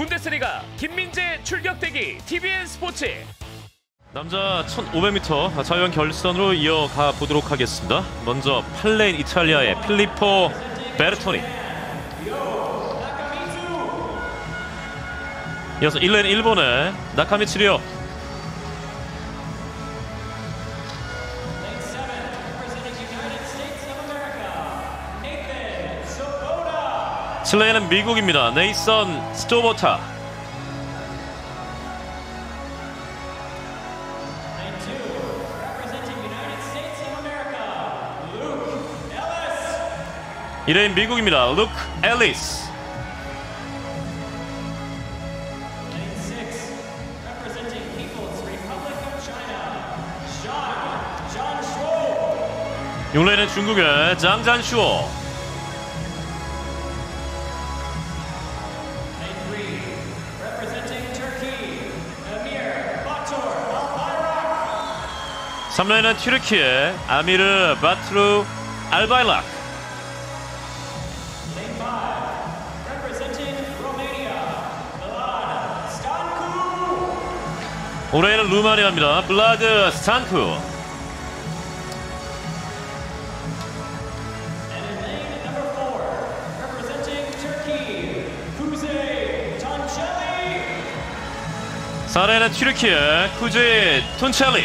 분데스리가 김민재 출격대기 TVN 스포츠. 남자 1500m 자유형 결선으로 이어가 보도록 하겠습니다. 먼저 8레인 이탈리아의 필리포 베르토니, 이어서 1레인 일본의 나카미치 리오, 7레인은 미국입니다. 네이선 스토보타, 1레인 미국입니다. 루크 앨리스, 6레인은 중국의 장잔슈오, 3레인은 튀르키의 아미르 바트루 알바일락, 5레인은 루마니아입니다. 블라드 스탄쿠, 4레인은 튀르키의 쿠제 톤첼리.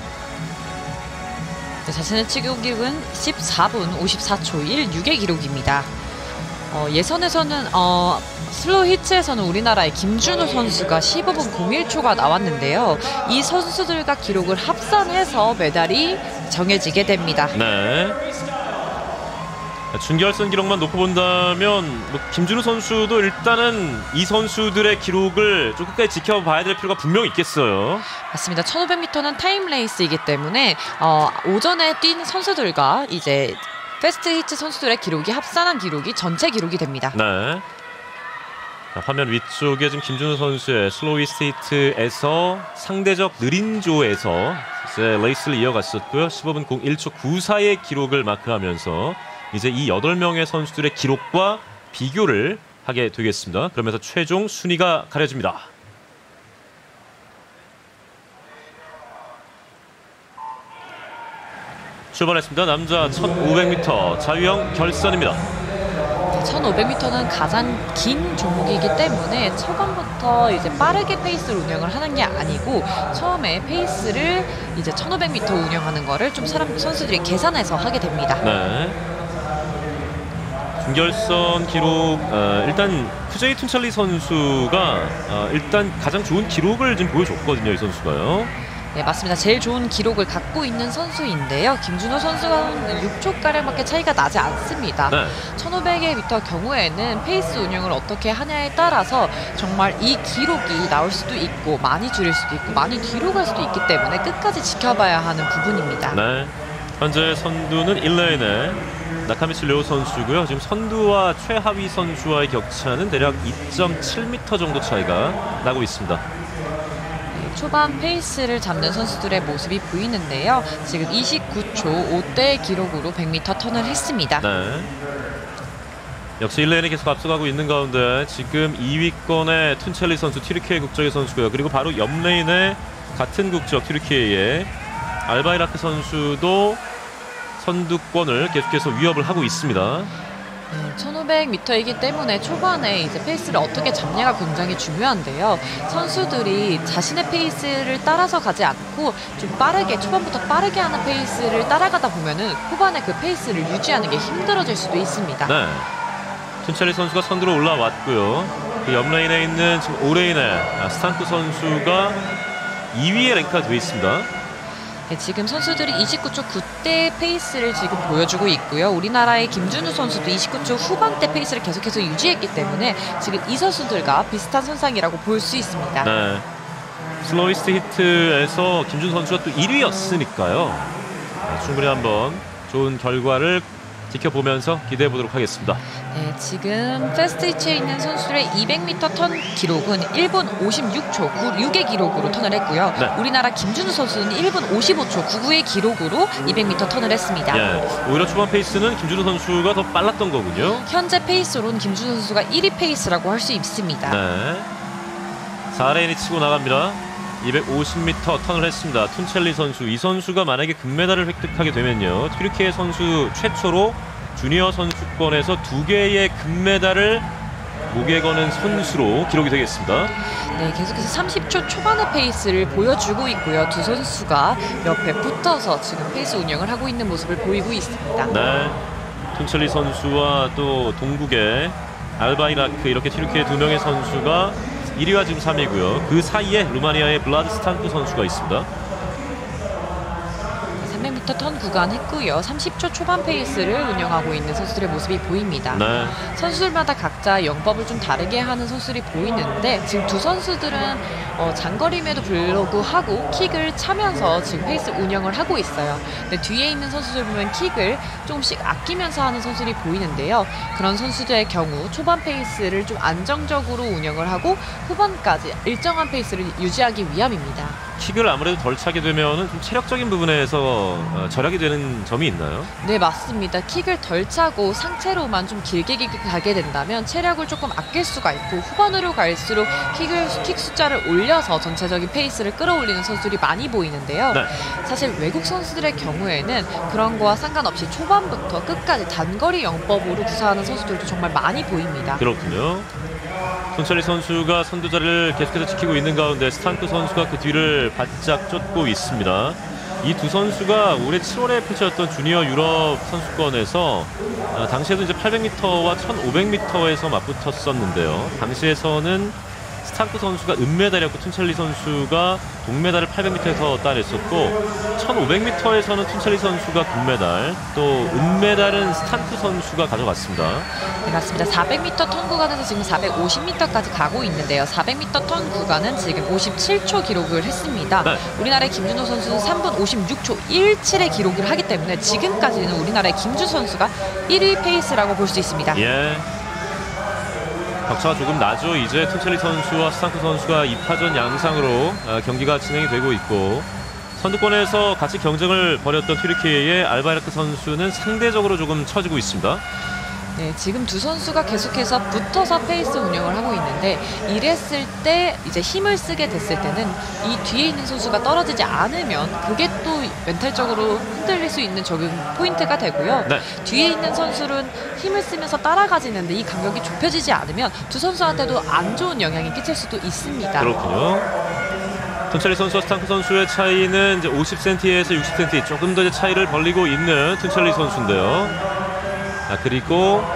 자신의 최고 기록은 14분 54초 16의 기록입니다. 예선에서는 슬로우 히트에서는 우리나라의 김준우 선수가 15분 01초가 나왔는데요. 이 선수들과 기록을 합산해서 메달이 정해지게 됩니다. 네. 준결선 기록만 놓고 본다면 김준우 선수도 일단은 이 선수들의 기록을 좀 끝까지 지켜봐야 될 필요가 분명히 있겠어요. 맞습니다. 1500m는 타임 레이스이기 때문에 오전에 뛴 선수들과 이제 패스트 히트 선수들의 기록이 합산한 기록이 전체 기록이 됩니다. 네. 자, 화면 위쪽에 지금 김준우 선수의 슬로우 히트에서 상대적 느린 조에서 이제 레이스를 이어갔었고요. 15분 01초 94의 기록을 마크하면서 이제 이 8명의 선수들의 기록과 비교를 하게 되겠습니다. 그러면서 최종 순위가 가려집니다. 출발했습니다. 남자 1500m 자유형 결선입니다. 1500m는 가장 긴 종목이기 때문에 초반부터 이제 빠르게 페이스를 운영을 하는 게 아니고 처음에 페이스를 이제 1500m 운영하는 거를 좀 선수들이 계산해서 하게 됩니다. 네. 준결선 기록 일단 쿠제이 툰찰리 선수가 일단 가장 좋은 기록을 지금 보여줬거든요. 이 선수가요. 네, 맞습니다. 제일 좋은 기록을 갖고 있는 선수인데요. 김준호 선수가 6초가량밖에 차이가 나지 않습니다. 네. 1500m 경우에는 페이스 운영을 어떻게 하냐에 따라서 정말 이 기록이 나올 수도 있고 많이 줄일 수도 있고 많이 뒤로 갈 수도 있기 때문에 끝까지 지켜봐야 하는 부분입니다. 네. 현재 선두는 1레인의 나카미치 리오 선수고요. 지금 선두와 최하위 선수와의 격차는 대략 2.7m 정도 차이가 나고 있습니다. 초반 페이스를 잡는 선수들의 모습이 보이는데요. 지금 29초 5대 기록으로 100m 턴을 했습니다. 네. 역시 1레인이 계속 앞서가고 있는 가운데 지금 2위권의 툰첼리 선수, 튀르키예 국적의 선수고요. 그리고 바로 옆레인의 같은 국적 튀르키예의 알바이라크 선수도 선두권을 계속해서 위협을 하고 있습니다. 1500m이기 때문에 초반에 이제 페이스를 어떻게 잡냐가 굉장히 중요한데요. 선수들이 자신의 페이스를 따라서 가지 않고 좀 빠르게 초반부터 빠르게 하는 페이스를 따라가다 보면은 후반에 그 페이스를 유지하는 게 힘들어질 수도 있습니다. 네. 툰첼리 선수가 선두로 올라왔고요. 그 옆레인에 있는 지금 5레인의 스탄쿠 선수가 2위에 랭크가 되어 있습니다. 네, 지금 선수들이 29초 9대 페이스를 지금 보여주고 있고요. 우리나라의 김준우 선수도 29초 후반대 페이스를 계속해서 유지했기 때문에 지금 이 선수들과 비슷한 선상이라고 볼 수 있습니다. 네. 슬로이스트 히트에서 김준우 선수가 또 1위였으니까요. 네, 충분히 한번 좋은 결과를 지켜보면서 기대해 보도록 하겠습니다. 네, 지금 패스트 히트에 있는 선수들의 200m 턴 기록은 1분 56초 96의 기록으로 턴을 했고요. 네. 우리나라 김준우 선수는 1분 55초 99의 기록으로 200m 턴을 했습니다. 예, 오히려 초반 페이스는 김준우 선수가 더 빨랐던 거군요. 현재 페이스로는 김준우 선수가 1위 페이스라고 할 수 있습니다. 네. 4레인이 치고 나갑니다. 250m 턴을 했습니다. 툰첼리 선수, 이 선수가 만약에 금메달을 획득하게 되면요, 튀르키예 선수 최초로 주니어 선수권에서 2개의 금메달을 목에 거는 선수로 기록이 되겠습니다. 네, 계속해서 30초 초반의 페이스를 보여주고 있고요. 두 선수가 옆에 붙어서 지금 페이스 운영을 하고 있는 모습을 보이고 있습니다. 네, 툰첼리 선수와 또 동국의 알바이라크, 이렇게 튀르키예 2명의 선수가 1위와 지금 3위고요. 그 사이에 루마니아의 블라드 스탄쿠 선수가 있습니다. 300m 턴 구간 했고요. 30초 초반 페이스를 운영하고 있는 선수들의 모습이 보입니다. 네. 선수들마다 각자 영법을 좀 다르게 하는 선수들이 보이는데, 지금 두 선수들은 장거리임에도 불구하고 킥을 차면서 지금 페이스 운영을 하고 있어요. 근데 뒤에 있는 선수들 보면 킥을 조금씩 아끼면서 하는 선수들이 보이는데요. 그런 선수들의 경우 초반 페이스를 좀 안정적으로 운영을 하고 후반까지 일정한 페이스를 유지하기 위함입니다. 킥을 아무래도 덜 차게 되면 좀 체력적인 부분에서 절약이 되는 점이 있나요? 네, 맞습니다. 킥을 덜 차고 상체로만 좀 길게 가게 된다면 체력을 조금 아낄 수가 있고, 후반으로 갈수록 킥 숫자를 올려서 전체적인 페이스를 끌어올리는 선수들이 많이 보이는데요. 네. 사실 외국 선수들의 경우에는 그런 거와 상관없이 초반부터 끝까지 단거리 영법으로 구사하는 선수들도 정말 많이 보입니다. 그렇군요. 툰첼리 선수가 선두 자리를 계속해서 지키고 있는 가운데 스탄쿠 선수가 그 뒤를 바짝 쫓고 있습니다. 이 두 선수가 올해 7월에 펼쳐졌던 주니어 유럽 선수권에서 당시에도 이제 800m와 1500m에서 맞붙었었는데요. 당시에서는 스탄쿠 선수가 은메달이었고 툰첼리 선수가 동메달을 800m에서 따냈었고, 1500m에서는 툰첼리 선수가 금메달, 또 은메달은 스탄쿠 선수가 가져갔습니다. 네, 맞습니다. 400m 턴 구간에서 지금 450m까지 가고 있는데요. 400m 턴 구간은 지금 57초 기록을 했습니다. 네. 우리나라의 김준호 선수는 3분 56초 17의 기록을 하기 때문에 지금까지는 우리나라의 김준호 선수가 1위 페이스라고 볼 수 있습니다. 예. 격차가 조금 나죠. 이제 툰첼리 선수와 스탄쿠 선수가 2파전 양상으로 경기가 진행이 되고 있고, 선두권에서 같이 경쟁을 벌였던 튀르키예의 알바이라크 선수는 상대적으로 조금 처지고 있습니다. 네, 지금 두 선수가 계속해서 붙어서 페이스 운영을 하고 있는데, 이랬을 때 이제 힘을 쓰게 됐을 때는 이 뒤에 있는 선수가 떨어지지 않으면 그게 또 멘탈적으로 흔들릴 수 있는 적용 포인트가 되고요. 네. 뒤에 있는 선수는 힘을 쓰면서 따라가지는데 이 간격이 좁혀지지 않으면 두 선수한테도 안 좋은 영향이 끼칠 수도 있습니다. 그렇군요. 툰첼리 선수와 스탄쿠 선수의 차이는 이제 50cm에서 60cm, 조금 더 이제 차이를 벌리고 있는 툰첼리 선수인데요. 그리고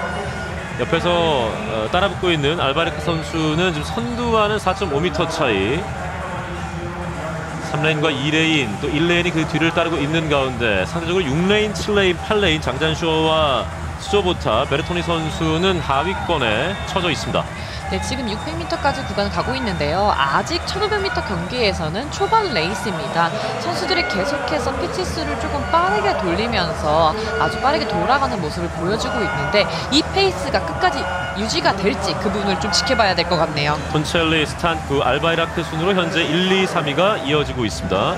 옆에서 따라붙고 있는 알바이라크 선수는 지금 선두와는 4.5m 차이, 3레인과 2레인, 또 1레인이 그 뒤를 따르고 있는 가운데 상대적으로 6레인, 7레인, 8레인 장잔쇼와 수조보타, 베르토니 선수는 하위권에 처져 있습니다. 네, 지금 600m까지 구간을 가고 있는데요. 아직 1500m 경기에서는 초반 레이스입니다. 선수들이 계속해서 피치수를 조금 빠르게 돌리면서 아주 빠르게 돌아가는 모습을 보여주고 있는데, 이 페이스가 끝까지 유지가 될지 그 부분을 좀 지켜봐야 될 것 같네요. 툰첼리, 스탄쿠, 알바이라크 순으로 현재 1, 2, 3위가 이어지고 있습니다.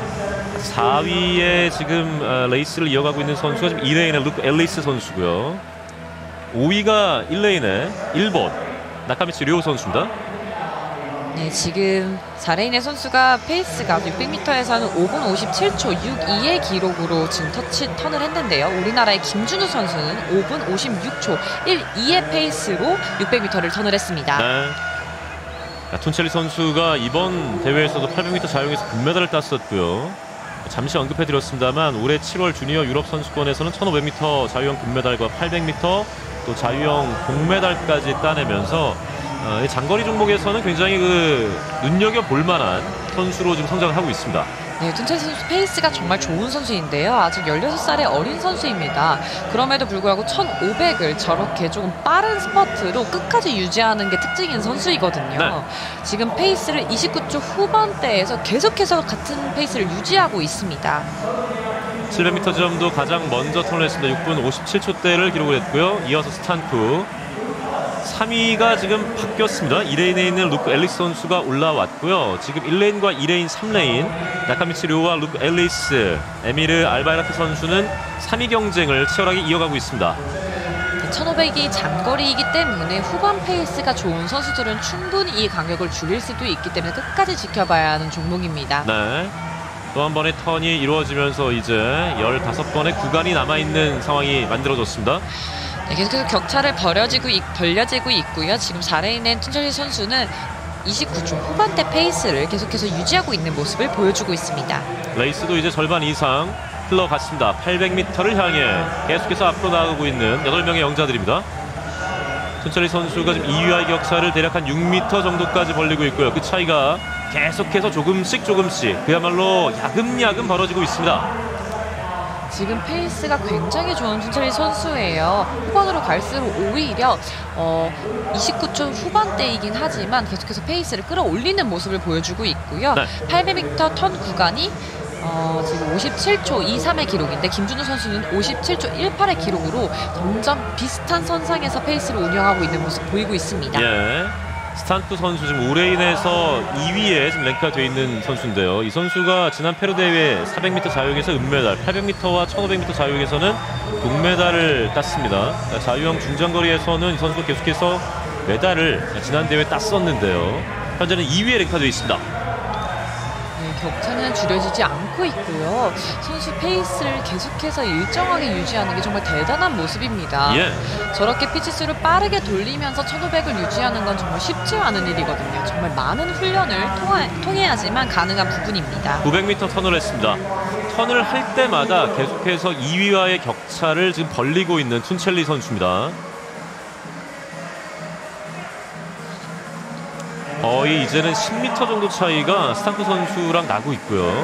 4위에 지금 레이스를 이어가고 있는 선수가 지금 2레인의 루크 앨리스 선수고요. 5위가 1레인의 일본 나카미츠 료 선수입니다. 네, 지금 4레인의 선수가 페이스가 600m에서는 5분 57초 62의 기록으로 지금 턴을 했는데요. 우리나라의 김준우 선수는 5분 56초 12의 페이스로 600m를 턴을 했습니다. 네. 툰첼리 선수가 이번 대회에서도 800m 자유형에서 금메달을 땄었고요. 잠시 언급해드렸습니다만 올해 7월 주니어 유럽 선수권에서는 1500m 자유형 금메달과 800m 또 자유형 동메달까지 따내면서 장거리 종목에서는 굉장히 눈여겨볼 만한 선수로 지금 성장을 하고 있습니다. 네, 툰첼리 선수 페이스가 정말 좋은 선수인데요. 아직 16살의 어린 선수입니다. 그럼에도 불구하고 1500을 저렇게 조금 빠른 스퍼트로 끝까지 유지하는 게 특징인 선수이거든요. 네. 지금 페이스를 29초 후반대에서 계속해서 같은 페이스를 유지하고 있습니다. 700m 지점도 가장 먼저 턴을 했습니다. 6분 57초대를 기록을 했고요. 이어서 스탄쿠, 3위가 지금 바뀌었습니다. 2레인에 있는 루크 앨리스 선수가 올라왔고요. 지금 1레인과 2레인, 3레인 나카미츠 료와 루크 앨리스, 에미르 알바이라크 선수는 3위 경쟁을 치열하게 이어가고 있습니다. 1500이 장거리이기 때문에 후반 페이스가 좋은 선수들은 충분히 이 간격을 줄일 수도 있기 때문에 끝까지 지켜봐야 하는 종목입니다. 네. 또 한 번의 턴이 이루어지면서 이제 15번의 구간이 남아있는 상황이 만들어졌습니다. 네, 계속해서 격차를 벌려지고 있고요. 지금 4레인의 툰첼리 선수는 29초 후반대 페이스를 계속해서 유지하고 있는 모습을 보여주고 있습니다. 레이스도 이제 절반 이상 흘러갔습니다. 800m를 향해 계속해서 앞으로 나가고 있는 8명의 영자들입니다. 툰첼리 선수가 지금 2위와의 격차를 대략 한 6m 정도까지 벌리고 있고요. 그 차이가 계속해서 조금씩 그야말로 야금야금 벌어지고 있습니다. 지금 페이스가 굉장히 좋은 툰첼리 선수예요. 후반으로 갈수록 오히려 29초 후반대이긴 하지만 계속해서 페이스를 끌어올리는 모습을 보여주고 있고요. 네. 800m 턴 구간이 지금 57초 23의 기록인데 김준우 선수는 57초 18의 기록으로 점점 비슷한 선상에서 페이스를 운영하고 있는 모습 보이고 있습니다. 예. 스탄프 선수 지금 오레인에서 2위에 지금 랭크가 되어 있는 선수인데요. 이 선수가 지난 페루 대회 400m 자유형에서 은메달, 800m와 1500m 자유형에서는 동메달을 땄습니다. 자유형 중장거리에서는 이 선수가 계속해서 메달을 지난 대회에 땄었는데요. 현재는 2위에 랭크가 되어 있습니다. 격차는 줄여지지 않고 있고요. 선수 페이스를 계속해서 일정하게 유지하는 게 정말 대단한 모습입니다. 예. 저렇게 피치수를 빠르게 돌리면서 1500을 유지하는 건 정말 쉽지 않은 일이거든요. 정말 많은 훈련을 통해야지만 가능한 부분입니다. 900m 턴을 했습니다. 턴을 할 때마다 계속해서 2위와의 격차를 지금 벌리고 있는 툰첼리 선수입니다. 거의 이제는 10m 정도 차이가 스탄프 선수랑 나고 있고요.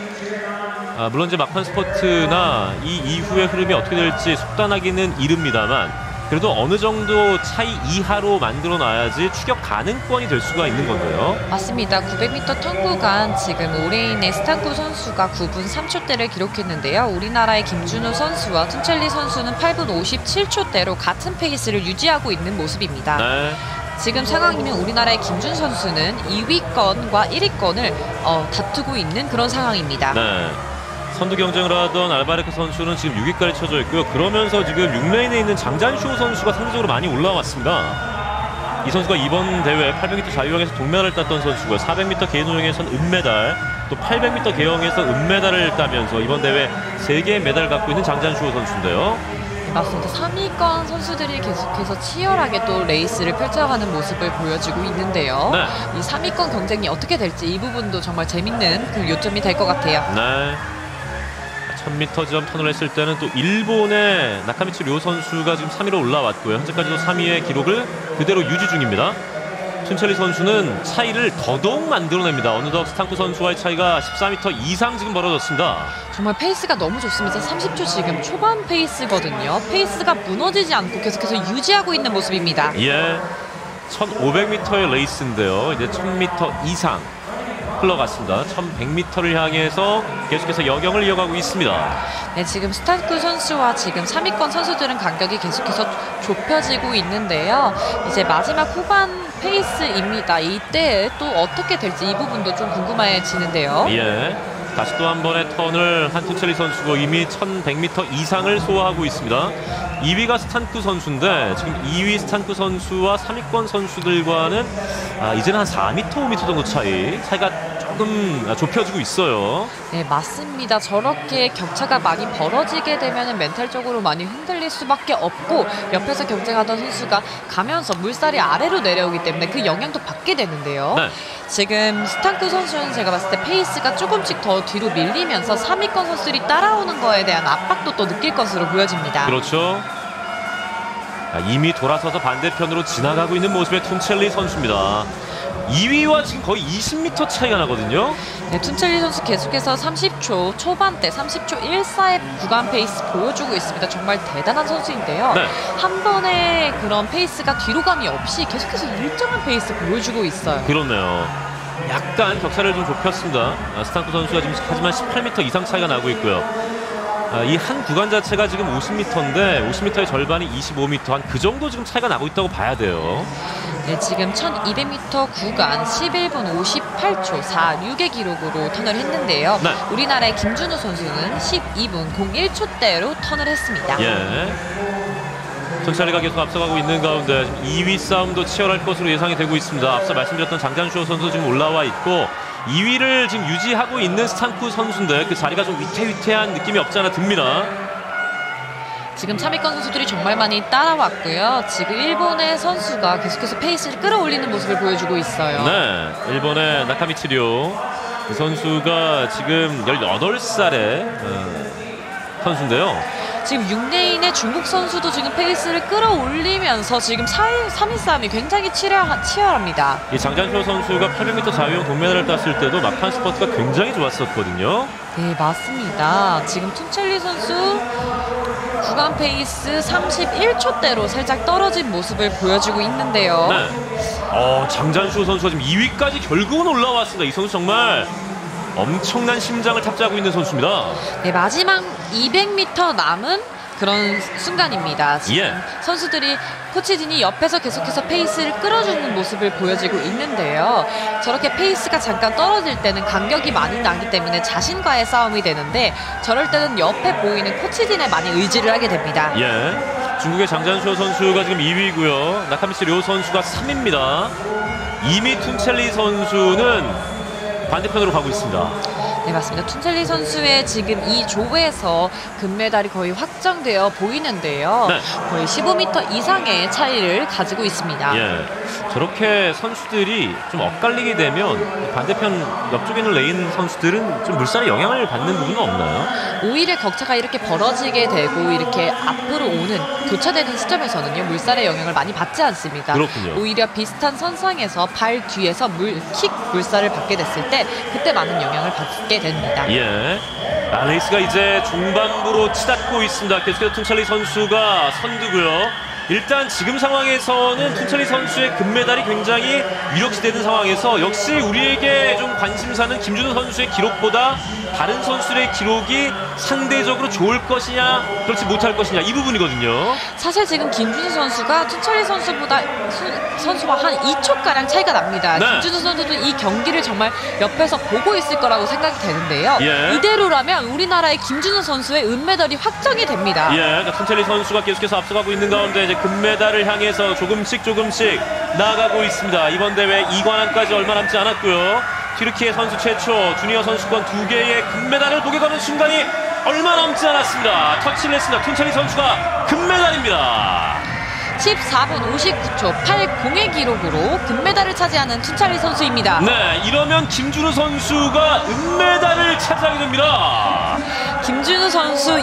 물론 이제 막판 스퍼트나 이 이후의 흐름이 어떻게 될지 속단하기는 이릅니다만 그래도 어느 정도 차이 이하로 만들어 놔야지 추격 가능권이 될 수가 있는 건데요. 맞습니다. 900m 턴 구간 지금 오레인의 스탄쿠 선수가 9분 3초대를 기록했는데요. 우리나라의 김준우 선수와 툰첼리 선수는 8분 57초대로 같은 페이스를 유지하고 있는 모습입니다. 네. 지금 상황이면 우리나라의 김준 선수는 2위권과 1위권을 다투고 있는 그런 상황입니다. 네. 선두 경쟁을 하던 알바레크 선수는 지금 6위까지 쳐져 있고요. 그러면서 지금 6레인에 있는 장잔쇼 선수가 상대적으로 많이 올라왔습니다. 이 선수가 이번 대회 800m 자유형에서 동메달을 땄던 선수고요. 400m 개인호용에서는 은메달, 또 800m 개영에서 은메달을 따면서 이번 대회 3개의 메달을 갖고 있는 장잔쇼 선수인데요. 맞습니다. 3위권 선수들이 계속해서 치열하게 또 레이스를 펼쳐가는 모습을 보여주고 있는데요. 네. 이 3위권 경쟁이 어떻게 될지 이 부분도 정말 재밌는 그 요점이 될 것 같아요. 네. 1000m 지점 턴을 했을 때는 또 일본의 나카미츠 료 선수가 지금 3위로 올라왔고요. 현재까지도 3위의 기록을 그대로 유지 중입니다. 툰첼리 선수는 차이를 더더욱 만들어냅니다. 어느덧 스탄쿠 선수와의 차이가 14m 이상 지금 벌어졌습니다. 정말 페이스가 너무 좋습니다. 30초 지금 초반 페이스거든요. 페이스가 무너지지 않고 계속해서 유지하고 있는 모습입니다. 예, 1500m의 레이스인데요. 이제 1000m 이상 흘러갔습니다. 1100m를 향해서 계속해서 여경을 이어가고 있습니다. 네, 지금 스탄쿠 선수와 지금 3위권 선수들은 간격이 계속해서 좁혀지고 있는데요. 이제 마지막 후반 페이스입니다. 이때 또 어떻게 될지 이 부분도 좀 궁금해지는데요. 예, 다시 또 한 번의 턴을 한 툰첼리 선수가 이미 1100m 이상을 소화하고 있습니다. 2위가 스탄쿠 선수인데 지금 2위 스탄쿠 선수와 3위권 선수들과는 이제는 한 4m, 5m 정도 차이가 조금 좁혀지고 있어요. 네, 맞습니다. 저렇게 격차가 많이 벌어지게 되면 멘탈적으로 많이 흔들릴 수밖에 없고 옆에서 경쟁하던 선수가 가면서 물살이 아래로 내려오기 때문에 그 영향도 받게 되는데요. 네. 지금 스탄쿠 선수는 제가 봤을 때 페이스가 조금씩 더 뒤로 밀리면서 3위권 선수들이 따라오는 거에 대한 압박도 또 느낄 것으로 보여집니다. 그렇죠. 이미 돌아서서 반대편으로 지나가고 있는 모습의 툰첼리 선수입니다. 2위와 지금 거의 20m 차이가 나거든요. 네, 툰첼리 선수 계속해서 30초 초반대 30초 14의 구간 페이스 보여주고 있습니다. 정말 대단한 선수인데요. 네. 한 번의 그런 페이스가 뒤로감이 없이 계속해서 일정한 페이스 보여주고 있어요. 그렇네요. 약간 격차를 좀 좁혔습니다. 스탄쿠 선수가 지금 하지만 18m 이상 차이가 나고 있고요. 이 한 구간 자체가 지금 50m인데 50m의 절반이 25m, 한 그 정도 지금 차이가 나고 있다고 봐야 돼요. 네, 지금 1200m 구간 11분 58초 46의 기록으로 턴을 했는데요. 네. 우리나라의 김준우 선수는 12분 01초대로 턴을 했습니다. 예. 톤찰리가 계속 앞서가고 있는 가운데 2위 싸움도 치열할 것으로 예상이 되고 있습니다. 앞서 말씀드렸던 장잔쇼 선수 지금 올라와 있고 2위를 지금 유지하고 있는 스탄쿠 선수인데 그 자리가 좀 위태위태한 느낌이 없지 않아 듭니다. 지금 3위권 선수들이 정말 많이 따라왔고요. 지금 일본의 선수가 계속해서 페이스를 끌어올리는 모습을 보여주고 있어요. 네, 일본의 나카미츠료 그 선수가 지금 18살의 선수인데요. 지금 6레인의 중국 선수도 지금 페이스를 끌어올리면서 지금 3위 싸움이 굉장히 치열합니다. 이 장잔쇼 선수가 800m 자유형 동메달을 땄을 때도 막판 스퍼트가 굉장히 좋았었거든요. 네, 맞습니다. 지금 툰첼리 선수 구간 페이스 31초대로 살짝 떨어진 모습을 보여주고 있는데요. 네. 장잔쇼 선수가 지금 2위까지 결국은 올라왔습니다. 이 선수 정말 엄청난 심장을 탑재하고 있는 선수입니다. 네, 마지막 200m 남은 그런 순간입니다. 지금 예. 선수들이 코치진이 옆에서 계속해서 페이스를 끌어주는 모습을 보여주고 있는데요. 저렇게 페이스가 잠깐 떨어질 때는 간격이 많이 나기 때문에 자신과의 싸움이 되는데 저럴 때는 옆에 보이는 코치진에 많이 의지를 하게 됩니다. 예. 중국의 장잔쇼 선수가 지금 2위고요. 나카미츠 료 선수가 3위입니다. 이미 툰첼리 선수는 반대편으로 가고 있습니다. 네, 맞습니다. 툰첼리 선수의 지금 이 조에서 금메달이 거의 확정되어 보이는데요. 네. 거의 15m 이상의 차이를 가지고 있습니다. 예. 저렇게 선수들이 좀 엇갈리게 되면 반대편 옆쪽에 있는 레인 선수들은 좀 물살에 영향을 받는 부분은 없나요? 오히려 격차가 이렇게 벌어지게 되고 이렇게 앞으로 오는 교차되는 시점에서는요, 물살의 영향을 많이 받지 않습니다. 그렇군요. 오히려 비슷한 선상에서 발 뒤에서 킥 물살을 받게 됐을 때 그때 많은 영향을 받게 됩니다. 예. 레이스가 이제 중반부로 치닫고 있습니다. 계속해서 툰찰리 선수가 선두고요. 일단 지금 상황에서는 툰찰리 선수의 금메달이 굉장히 유력시되는 상황에서 역시 우리에게 좀 관심사는 김준호 선수의 기록보다 다른 선수들의 기록이 상대적으로 좋을 것이냐 그렇지 못할 것이냐 이 부분이거든요. 사실 지금 김준호 선수가 툰찰리 선수와 한 2초가량 차이가 납니다. 네. 김준호 선수도 이 경기를 정말 옆에서 보고 있을 거라고 생각이 되는데요. 예. 이대로라면 우리나라의 김준호 선수의 은메달이 확정이 됩니다. 예, 그러니까 툰찰리 선수가 계속해서 앞서가고 있는 가운데 이제 금메달을 향해서 조금씩 나아가고 있습니다. 이번 대회 2관왕까지 얼마 남지 않았고요. 튀르키예 선수 최초 주니어 선수권 2개의 금메달을 목에 거는 순간이 얼마 남지 않았습니다. 터치를 했습니다. 툰찰리 선수가 금메달입니다. 14분 59초 80의 기록으로 금메달을 차지하는 툰찰리 선수입니다. 네, 이러면 김준호 선수가 은메달을 차지하게 됩니다. 김준호 선수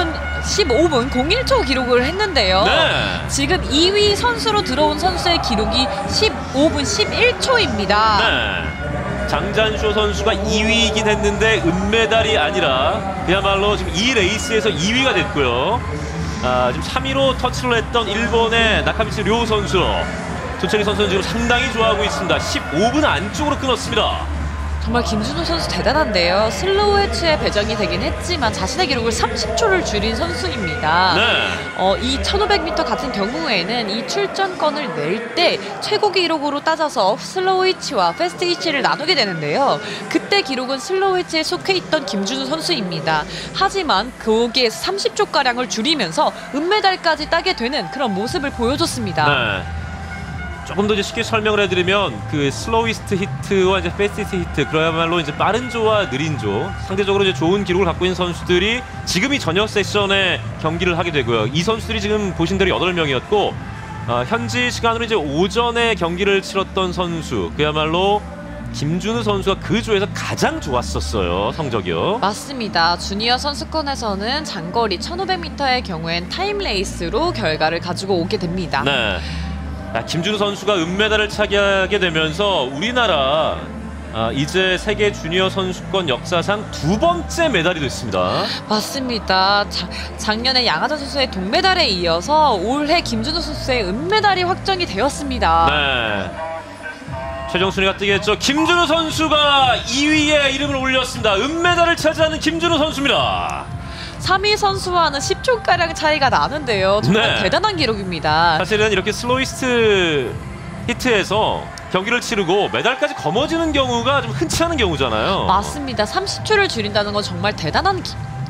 15분 01초 기록을 했는데요. 네. 지금 2위 선수로 들어온 선수의 기록이 15분 11초입니다. 네. 장잔쇼 선수가 2위이긴 했는데 은메달이 아니라 그야말로 지금 이 레이스에서 2위가 됐고요. 지금 3위로 터치를 했던 일본의 나카미츠 료 선수. 툰첼리 선수는 지금 상당히 좋아하고 있습니다. 15분 안쪽으로 끊었습니다. 정말 김준호 선수 대단한데요. 슬로우 해치에 배정이 되긴 했지만 자신의 기록을 30초를 줄인 선수입니다. 네. 이 1500m 같은 경우에는 이 출전권을 낼 때 최고 기록으로 따져서 슬로우 해치와 패스트 해치를 나누게 되는데요. 그때 기록은 슬로우 해치에 속해 있던 김준호 선수입니다. 하지만 거기에서 30초가량을 줄이면서 은메달까지 따게 되는 그런 모습을 보여줬습니다. 네. 조금 더 이제 쉽게 설명을 해드리면 그 슬로이스트 히트와 이제 패스티스트 히트 그야말로 이제 빠른 조와 느린 조 상대적으로 이제 좋은 기록을 갖고 있는 선수들이 지금 이 저녁 세션에 경기를 하게 되고요. 이 선수들이 지금 보신 대로 8명이었고 현지 시간으로 이제 오전에 경기를 치렀던 선수 그야말로 김준우 선수가 그 조에서 가장 좋았었어요. 성적이요. 맞습니다. 주니어 선수권에서는 장거리 1500m의 경우엔 타임 레이스로 결과를 가지고 오게 됩니다. 네. 김준우 선수가 은메달을 차지하게 되면서 우리나라 이제 세계 주니어 선수권 역사상 2번째 메달이 됐습니다. 맞습니다. 작년에 양하자 선수의 동메달에 이어서 올해 김준호 선수의 은메달이 확정이 되었습니다. 네. 최종 순위가 뜨겠죠. 김준호 선수가 2위에 이름을 올렸습니다. 은메달을 차지하는 김준호 선수입니다. 3위 선수와는 10초가량 차이가 나는데요. 정말 네. 대단한 기록입니다. 사실은 이렇게 슬로이스트 히트에서 경기를 치르고 메달까지 거머쥐는 경우가 좀 흔치 않은 경우잖아요. 맞습니다. 30초를 줄인다는 건 정말 대단한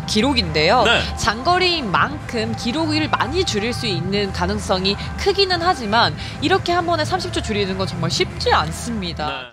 기록인데요. 네. 장거리인 만큼 기록을 많이 줄일 수 있는 가능성이 크기는 하지만 이렇게 한 번에 30초 줄이는 건 정말 쉽지 않습니다. 네.